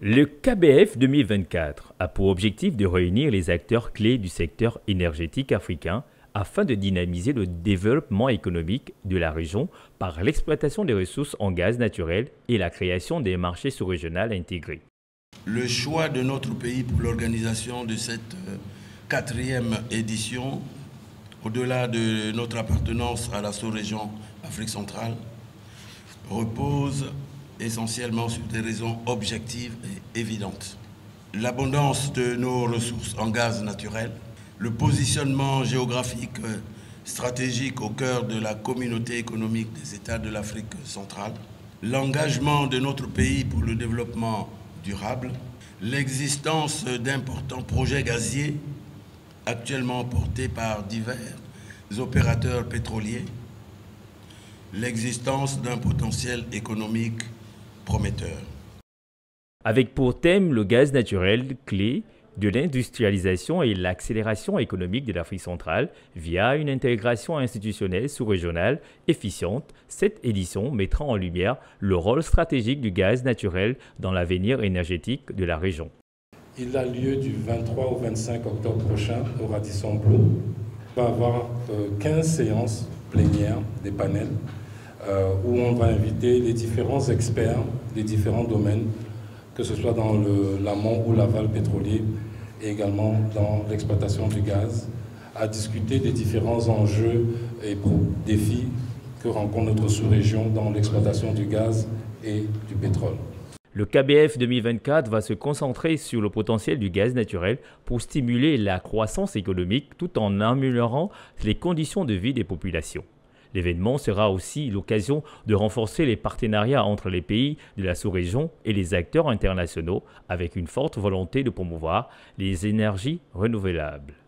Le KBF 2024 a pour objectif de réunir les acteurs clés du secteur énergétique africain afin de dynamiser le développement économique de la région par l'exploitation des ressources en gaz naturel et la création des marchés sous-régionaux intégrés. Le choix de notre pays pour l'organisation de cette 4e édition, au-delà de notre appartenance à la sous-région Afrique centrale, repose essentiellement sur des raisons objectives et évidentes. L'abondance de nos ressources en gaz naturel, le positionnement géographique stratégique au cœur de la communauté économique des États de l'Afrique centrale, l'engagement de notre pays pour le développement durable, l'existence d'importants projets gaziers actuellement portés par divers opérateurs pétroliers, l'existence d'un potentiel économique prometteur. Avec pour thème le gaz naturel clé de l'industrialisation et l'accélération économique de l'Afrique centrale via une intégration institutionnelle sous-régionale efficiente, cette édition mettra en lumière le rôle stratégique du gaz naturel dans l'avenir énergétique de la région. Il a lieu du 23 au 25 octobre prochain au Radisson Blu. On va avoir 15 séances plénières, des panels, où on va inviter les différents experts des différents domaines, que ce soit dans l'amont ou l'aval pétrolier et également dans l'exploitation du gaz, à discuter des différents enjeux et défis que rencontre notre sous-région dans l'exploitation du gaz et du pétrole. Le KBF 2024 va se concentrer sur le potentiel du gaz naturel pour stimuler la croissance économique tout en améliorant les conditions de vie des populations. L'événement sera aussi l'occasion de renforcer les partenariats entre les pays de la sous-région et les acteurs internationaux avec une forte volonté de promouvoir les énergies renouvelables.